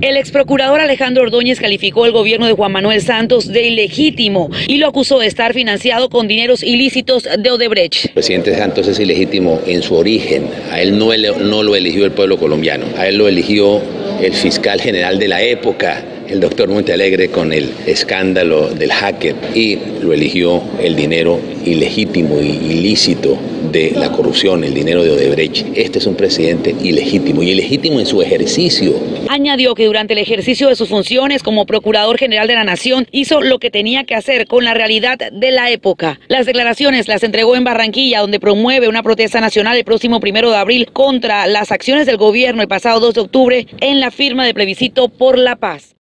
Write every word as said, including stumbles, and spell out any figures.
El exprocurador Alejandro Ordóñez calificó el gobierno de Juan Manuel Santos de ilegítimo y lo acusó de estar financiado con dineros ilícitos de Odebrecht. El presidente Santos es ilegítimo en su origen. A él no, no lo eligió el pueblo colombiano, a él lo eligió el fiscal general de la época, el doctor Montealegre, con el escándalo del hacker, y lo eligió el dinero ilegítimo y ilícito de la corrupción, el dinero de Odebrecht. Este es un presidente ilegítimo y ilegítimo en su ejercicio. Añadió que durante el ejercicio de sus funciones como Procurador General de la Nación hizo lo que tenía que hacer con la realidad de la época. Las declaraciones las entregó en Barranquilla, donde promueve una protesta nacional el próximo primero de abril contra las acciones del gobierno el pasado dos de octubre en la firma de plebiscito por la paz.